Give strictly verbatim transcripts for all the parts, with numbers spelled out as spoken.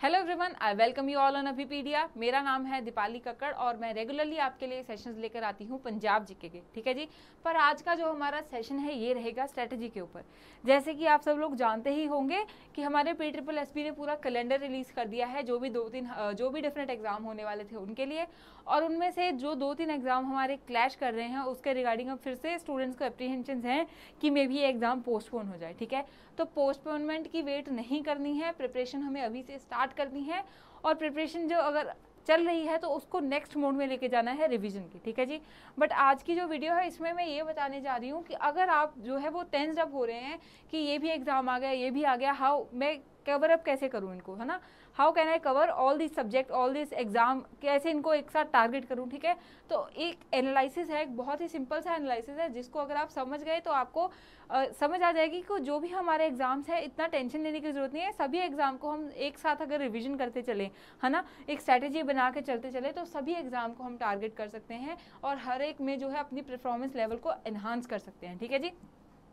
Hello everyone, I welcome you all on Abhipedia. मेरा नाम है दीपाली कक्कड़ और मैं रेगुलरली आपके लिए सेशंस लेकर आती हूँ पंजाब जीके के। ठीक है जी। पर आज का जो हमारा सेशन है ये रहेगा स्ट्रेटजी के ऊपर। जैसे कि आप सब लोग जानते ही होंगे कि हमारे पी ट्रिपल एस पी ने पूरा कैलेंडर रिलीज़ कर दिया है, जो भी दो तीन जो भी डिफरेंट एग्जाम होने वाले थे उनके लिए। और उनमें से जो दो तीन एग्जाम हमारे क्लैश कर रहे हैं उसके रिगार्डिंग अब फिर से स्टूडेंट्स को एप्रीहेंशन हैं कि मे भी ये एग्जाम पोस्टपोन हो जाए। ठीक है, तो पोस्टपोनमेंट की वेट नहीं करनी है, प्रिपरेशन हमें अभी से स्टार्ट करनी है। और प्रिपरेशन जो अगर चल रही है तो उसको नेक्स्ट मोड में लेके जाना है रिवीजन की। ठीक है जी। बट आज की जो वीडियो है इसमें मैं ये बताने जा रही हूँ कि अगर आप जो है वो टेंस्ड अप हो रहे हैं कि ये भी एग्जाम आ गया, ये भी आ गया, हाउ मैं कवर अप कैसे करूँ इनको, है ना, how can I cover all this subject all this exam, कैसे इनको एक साथ टारगेट करूँ। ठीक है, तो एक एनालिसिस है, एक बहुत ही सिंपल सा एनालिसिस है जिसको अगर आप समझ गए तो आपको आ, समझ आ जाएगी कि जो भी हमारे एग्जाम्स है इतना टेंशन लेने की जरूरत नहीं है। सभी एग्जाम को हम एक साथ अगर रिविजन करते चले, है ना, एक स्ट्रैटेजी बना के चलते चले तो सभी एग्जाम को हम टारगेट कर सकते हैं और हर एक में जो है अपनी परफॉर्मेंस लेवल को एनहांस कर सकते हैं। ठीक है जी।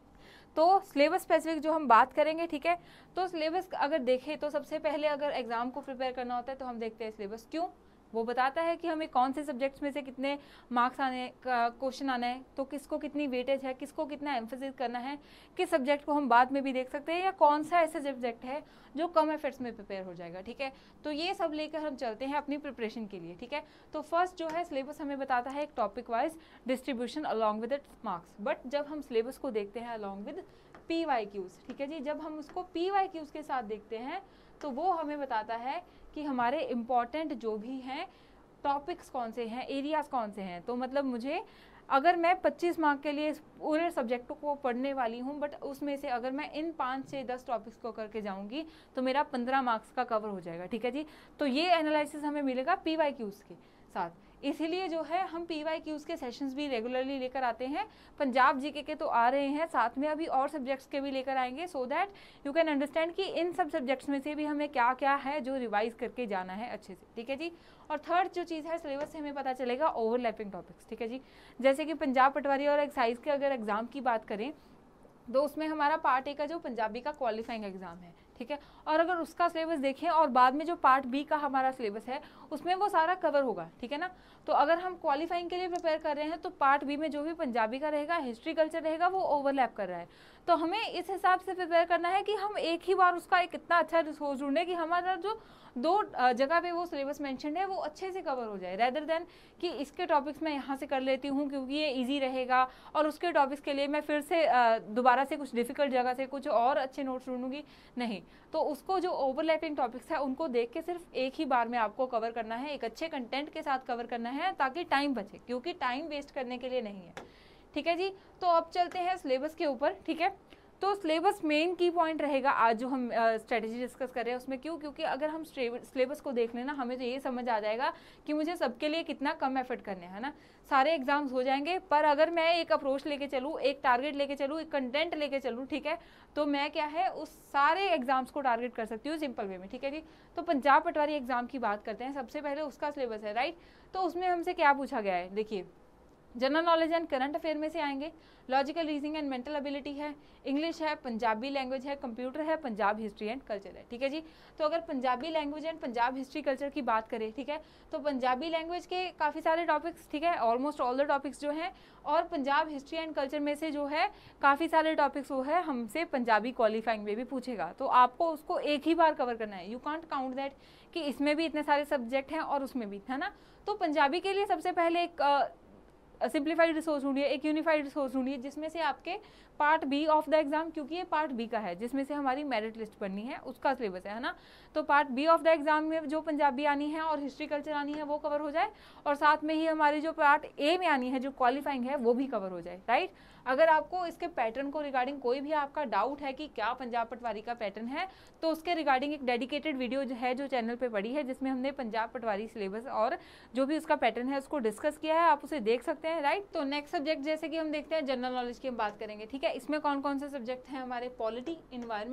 तो सिलेबस स्पेसिफिक जो हम बात करेंगे, ठीक है, तो सिलेबस अगर देखें तो सबसे पहले अगर एग्जाम को प्रिपेयर करना होता है तो हम देखते हैं सिलेबस। क्यों? वो बताता है कि हमें कौन से सब्जेक्ट्स में से कितने मार्क्स आने का क्वेश्चन आना है, तो किसको कितनी वेटेज है, किसको कितना एम्फेसिस करना है, किस सब्जेक्ट को हम बाद में भी देख सकते हैं, या कौन सा ऐसा सब्जेक्ट है जो कम एफर्ट्स में प्रिपेयर हो जाएगा। ठीक है, तो ये सब लेकर हम चलते हैं अपनी प्रिपरेशन के लिए। ठीक है, तो फर्स्ट जो है सिलेबस हमें बताता है एक topic wise distribution along with its marks. But जब हम सिलेबस को देखते हैं along with P Y Qs, ठीक है जी, जब हम उसको पी वाई क्यूज के साथ देखते हैं तो वो हमें बताता है कि हमारे इम्पॉर्टेंट जो भी हैं टॉपिक्स कौन से हैं, एरियाज कौन से हैं। तो मतलब मुझे अगर मैं पच्चीस मार्क के लिए पूरे सब्जेक्टों को पढ़ने वाली हूँ, बट उसमें से अगर मैं इन पाँच से दस टॉपिक्स को करके जाऊँगी तो मेरा पंद्रह मार्क्स का कवर हो जाएगा। ठीक है जी, तो ये एनालिसिस हमें मिलेगा पी वाई क्यूज के साथ। इसीलिए जो है हम पी वाई क्यूज के सेशंस भी रेगुलरली लेकर आते हैं। पंजाब जीके के तो आ रहे हैं, साथ में अभी और सब्जेक्ट्स के भी लेकर आएंगे, so that you can understand कि इन सब सब्जेक्ट्स में से भी हमें क्या क्या है जो रिवाइज करके जाना है अच्छे से। ठीक है जी। और थर्ड जो चीज़ है सिलेबस से हमें पता चलेगा ओवरलैपिंग टॉपिक्स। ठीक है जी, जैसे कि पंजाब पटवारी और एक्साइज के अगर एग्जाम की बात करें तो उसमें हमारा पार्ट ए का जो पंजाबी का क्वालिफाइंग एग्जाम है, ठीक है, और अगर उसका सिलेबस देखें और बाद में जो पार्ट बी का हमारा सिलेबस है उसमें वो सारा कवर होगा। ठीक है ना, तो अगर हम क्वालिफाइंग के लिए प्रिपेयर कर रहे हैं तो पार्ट बी में जो भी पंजाबी का रहेगा, हिस्ट्री कल्चर रहेगा, वो ओवरलैप कर रहा है। तो हमें इस हिसाब से प्रिपेयर करना है कि हम एक ही बार उसका एक इतना अच्छा रिसोर्स ढूंढें कि हमारा जो दो जगह पे वो सिलेबस मेंशन है वो अच्छे से कवर हो जाए, रेदर देन कि इसके टॉपिक्स मैं यहाँ से कर लेती हूँ क्योंकि ये इजी रहेगा और उसके टॉपिक्स के लिए मैं फिर से दोबारा से कुछ डिफिकल्ट जगह से कुछ और अच्छे नोट्स ढूंढूंगी। नहीं, तो उसको जो ओवरलैपिंग टॉपिक्स है उनको देख के सिर्फ एक ही बार में आपको कवर करना है, एक अच्छे कंटेंट के साथ कवर करना है ताकि टाइम बचे, क्योंकि टाइम वेस्ट करने के लिए नहीं है। ठीक है जी, तो अब चलते हैं सिलेबस के ऊपर। ठीक है, तो सिलेबस मेन की पॉइंट रहेगा आज जो हम स्ट्रेटेजी डिस्कस कर रहे हैं उसमें। क्यों? क्योंकि अगर हम सिलेबस को देख लेना हमें तो ये समझ आ जाएगा कि मुझे सबके लिए कितना कम एफर्ट करने हैं, ना, सारे एग्जाम्स हो जाएंगे। पर अगर मैं एक अप्रोच लेके चलूँ, एक टारगेट लेके चलूँ, एक कंटेंट लेके चलूँ, ठीक है, तो मैं क्या है उस सारे एग्जाम्स को टारगेट कर सकती हूँ सिंपल वे में। ठीक है जी, तो पंजाब पटवारी एग्जाम की बात करते हैं। सबसे पहले उसका सिलेबस है, राइट, तो उसमें हमसे क्या पूछा गया है, देखिए, general knowledge and current affair में से आएंगे, logical reasoning and mental ability है, इंग्लिश है, पंजाबी लैंग्वेज है, कंप्यूटर है, पंजाब हिस्ट्री एंड कल्चर है। ठीक है जी, तो अगर Punjabi language and Punjab history culture की बात करें, ठीक है, तो पंजाबी लैंग्वेज के काफ़ी सारे टॉपिक्स, ठीक है, ऑलमोस्ट ऑल द टॉपिक्स जो हैं, और पंजाब हिस्ट्री एंड कल्चर में से जो है काफ़ी सारे टॉपिक्स वो है हमसे पंजाबी क्वालिफाइंग में भी पूछेगा, तो आपको उसको एक ही बार कवर करना है। यू कांट काउंट दैट कि इसमें भी इतने सारे सब्जेक्ट हैं और उसमें भी, है ना। तो पंजाबी के लिए सबसे पहले एक सिंप्लीफाइड रिसोर्स ढूंढिए, एक यूनिफाइड रिसोर्स ढूंढिए जिसमें से आपके part B of the exam, क्योंकि ये पार्ट बी का है जिसमें से हमारी मेरिट लिस्ट बननी है, उसका सिलेबस है, है ना। तो part B of the exam में जो पंजाबी आनी है और हिस्ट्री कल्चर आनी है वो कवर हो जाए, और साथ में ही हमारी जो पार्ट ए में आनी है जो क्वालिफाइंग है वो भी कवर हो जाए, राइट। अगर आपको इसके पैटर्न को रिगार्डिंग कोई भी आपका डाउट है कि क्या पंजाब पटवारी का पैटर्न है, तो उसके रिगार्डिंग एक डेडिकेटेड वीडियो जो है जो चैनल पे पड़ी है जिसमें हमने पंजाब पटवारी सिलेबस और जो भी उसका पैटर्न है उसको डिस्कस किया है, आप उसे देख सकते हैं, राइट। तो नेक्स्ट सब्जेक्ट जैसे कि हम देखते हैं जनरल नॉलेज की हम बात करेंगे। ठीक है, इसमें कौन कौन से सब्जेक्ट हैं हमारे, पॉलिटी, इन्वायरमेंट,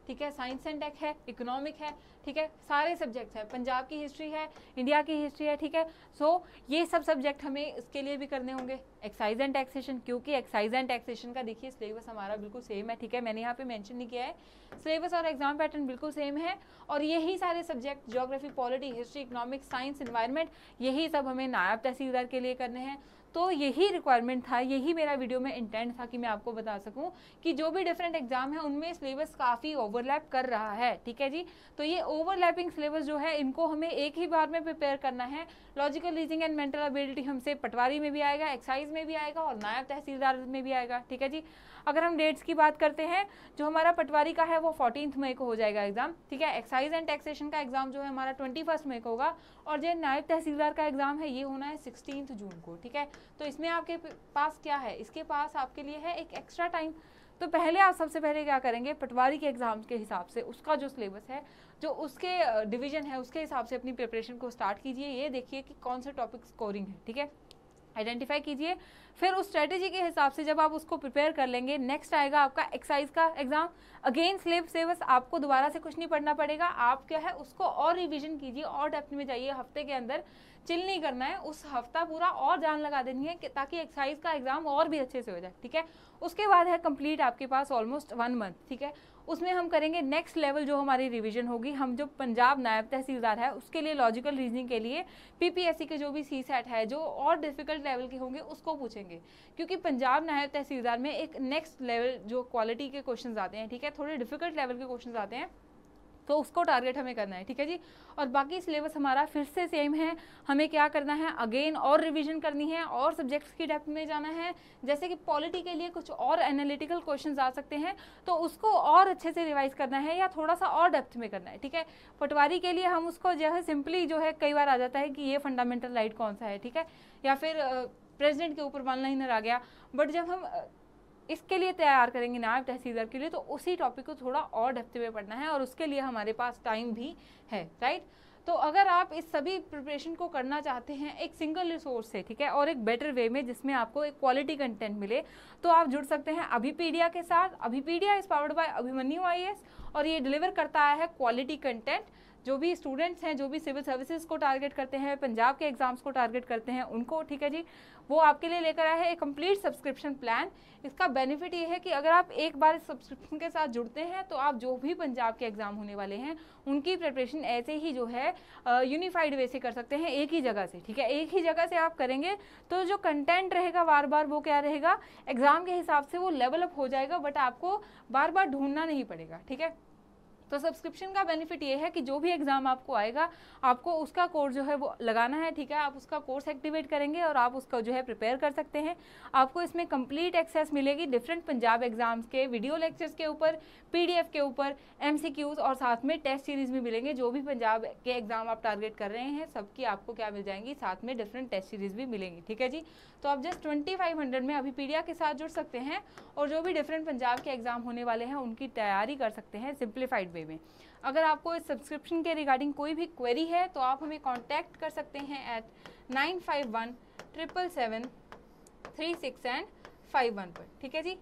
ठीक है, साइंस एंड टेक है, इकोनॉमिक है, ठीक है, सारे सब्जेक्ट्स हैं, पंजाब की हिस्ट्री है, इंडिया की हिस्ट्री है, ठीक है। सो so, ये सब सब्जेक्ट हमें इसके लिए भी करने होंगे। एक्साइज एंड टैक्सेशन, क्योंकि एक्साइज एंड टैक्सेशन का देखिए सिलेबस हमारा बिल्कुल सेम है, ठीक है, मैंने यहाँ पे मेंशन नहीं किया है, सिलेबस और एग्जाम पैटर्न बिल्कुल सेम है। और यही सारे subject geography, polity, history, economics, science, environment, यही सब हमें नायब तहसीलदार के लिए करने हैं। तो यही रिक्वायरमेंट था, यही मेरा वीडियो में इंटेंट था कि मैं आपको बता सकूं कि जो भी डिफरेंट एग्जाम है उनमें सिलेबस काफ़ी ओवरलैप कर रहा है, ठीक है जी। तो ये ओवरलैपिंग सिलेबस जो है इनको हमें एक ही बार में प्रिपेयर करना है। Logical reasoning and mental ability हमसे पटवारी में भी आएगा, एक्साइज में भी आएगा और नायब तहसीलदार में भी आएगा, ठीक है जी। अगर हम डेट्स की बात करते हैं, जो हमारा पटवारी का है वो फोर्टीन्थ मई को हो जाएगा एग्जाम, ठीक है। एक्साइज एंड टैक्सेशन का एग्जाम जो है हमारा ट्वेंटी फर्स्ट मई को होगा और जो नायब तहसीलदार का एग्जाम है ये होना है सिक्सटीन्थ जून को, ठीक है। तो इसमें आपके पास क्या है, इसके पास आपके लिए है एक एक्स्ट्रा टाइम। तो पहले आप सबसे पहले क्या करेंगे, पटवारी के एग्जाम के हिसाब से उसका जो सिलेबस है, जो उसके डिवीजन है, उसके हिसाब से अपनी प्रिपरेशन को स्टार्ट कीजिए। ये देखिए कि कौन से टॉपिक स्कोरिंग है, ठीक है, आइडेंटिफाई कीजिए। फिर उस स्ट्रेटेजी के हिसाब से जब आप उसको प्रिपेयर कर लेंगे, नेक्स्ट आएगा आपका एक्साइज का एग्जाम। अगेन स्लेब सिलेबस, आपको दोबारा से कुछ नहीं पढ़ना पड़ेगा, आप क्या है उसको और रिवीजन कीजिए और डेप्थ में जाइए। हफ्ते के अंदर चिल नहीं करना है, उस हफ्ता पूरा और जान लगा देनी है कि ताकि एक्साइज का एग्जाम और भी अच्छे से हो जाए, ठीक है। उसके बाद है कंप्लीट आपके पास ऑलमोस्ट वन मंथ, ठीक है। उसमें हम करेंगे नेक्स्ट लेवल जो हमारी रिवीजन होगी। हम जो पंजाब नायब तहसीलदार है उसके लिए लॉजिकल रीजनिंग के लिए पीपीएससी के जो भी सी सेट है, जो और डिफिकल्ट लेवल के होंगे उसको पूछेंगे, क्योंकि पंजाब नायब तहसीलदार में एक नेक्स्ट लेवल जो क्वालिटी के क्वेश्चन आते हैं, ठीक है, थोड़े डिफिकल्ट लेवल के क्वेश्चन आते हैं, तो उसको टारगेट हमें करना है, ठीक है जी। और बाकी सिलेबस हमारा फिर से सेम है। हमें क्या करना है, अगेन और रिवीजन करनी है और सब्जेक्ट्स की डेप्थ में जाना है। जैसे कि पॉलिटी के लिए कुछ और एनालिटिकल क्वेश्चंस आ सकते हैं, तो उसको और अच्छे से रिवाइज करना है या थोड़ा सा और डेप्थ में करना है, ठीक है। पटवारी के लिए हम उसको जो है सिंपली जो है कई बार आ जाता है कि ये फंडामेंटल राइट कौन सा है, ठीक है, या फिर प्रेसिडेंट के ऊपर वन लाइनर आ गया। बट जब हम इसके लिए तैयार करेंगे नायब तहसीलदार के लिए, तो उसी टॉपिक को थोड़ा और डेप्थ में पढ़ना है और उसके लिए हमारे पास टाइम भी है, राइट। तो अगर आप इस सभी प्रिपरेशन को करना चाहते हैं एक सिंगल रिसोर्स से, ठीक है, और एक बेटर वे में जिसमें आपको एक क्वालिटी कंटेंट मिले, तो आप जुड़ सकते हैं अभिपीडिया के साथ। Abhipedia is powered by Abhimanyu IAS और ये डिलीवर करता है क्वालिटी कंटेंट। जो भी स्टूडेंट्स हैं, जो भी सिविल सर्विसेज को टारगेट करते हैं, पंजाब के एग्जाम्स को टारगेट करते हैं उनको, ठीक है जी, वो आपके लिए लेकर आया है एक कंप्लीट सब्सक्रिप्शन प्लान। इसका बेनिफिट ये है कि अगर आप एक बार इस सब्सक्रिप्शन के साथ जुड़ते हैं तो आप जो भी पंजाब के एग्जाम होने वाले हैं उनकी प्रिपरेशन ऐसे ही जो है यूनिफाइड वे से कर सकते हैं, एक ही जगह से, ठीक है। एक ही जगह से आप करेंगे तो जो कंटेंट रहेगा बार बार वो क्या रहेगा, एग्जाम के हिसाब से वो लेवल अप हो जाएगा, बट आपको बार बार ढूंढना नहीं पड़ेगा, ठीक है। तो सब्सक्रिप्शन का बेनिफिट ये है कि जो भी एग्जाम आपको आएगा आपको उसका कोर्स जो है वो लगाना है, ठीक है। आप उसका कोर्स एक्टिवेट करेंगे और आप उसका जो है प्रिपेयर कर सकते हैं। आपको इसमें कंप्लीट एक्सेस मिलेगी डिफरेंट पंजाब एग्जाम्स के वीडियो लेक्चर्स के ऊपर, पीडीएफ के ऊपर, एमसीक्यूज और साथ में टेस्ट सीरीज भी मिलेंगे। जो भी पंजाब के एग्जाम आप टारगेट कर रहे हैं सबकी आपको क्या मिल जाएंगी, साथ में डिफरेंट टेस्ट सीरीज भी मिलेंगी, ठीक है जी। तो आप जस्ट ट्वेंटी फाइव हंड्रेड में अभिपीडिया के साथ जुड़ सकते हैं और जो भी डिफरेंट पंजाब के एग्जाम होने वाले हैं उनकी तैयारी कर सकते हैं सिंप्लीफाइड वे में। अगर आपको इस सब्सक्रिप्शन के रिगार्डिंग कोई भी क्वेरी है तो आप हमें कांटेक्ट कर सकते हैं at nine five one triple seven three six and five one पर, ठीक है जी।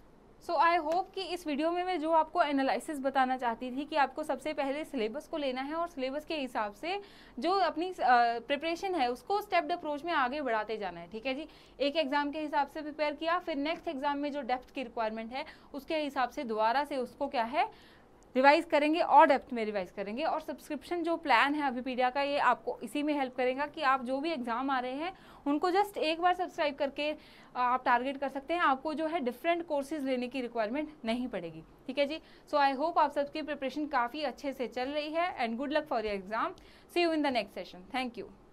सो आई होप कि इस वीडियो में मैं जो आपको एनालिसिस बताना चाहती थी कि आपको सबसे पहले सिलेबस को लेना है और सिलेबस के हिसाब से जो अपनी प्रिपरेशन uh, है उसको स्टेप्ड अप्रोच में आगे बढ़ाते जाना है, ठीक है जी। एक एग्जाम के हिसाब से प्रिपेयर किया, फिर नेक्स्ट एग्जाम में जो डेप्थ की रिक्वायरमेंट है उसके हिसाब से दोबारा से उसको क्या है रिवाइज करेंगे और डेप्थ में रिवाइज करेंगे। और सब्सक्रिप्शन जो प्लान है अभिपीडिया का, ये आपको इसी में हेल्प करेगा कि आप जो भी एग्जाम आ रहे हैं उनको जस्ट एक बार सब्सक्राइब करके आप टारगेट कर सकते हैं। आपको जो है डिफरेंट कोर्सेज लेने की रिक्वायरमेंट नहीं पड़ेगी, ठीक है जी। सो आई होप आप सबकी प्रिपरेशन काफ़ी अच्छे से चल रही है and good luck for your exam. See you in the next session. Thank you.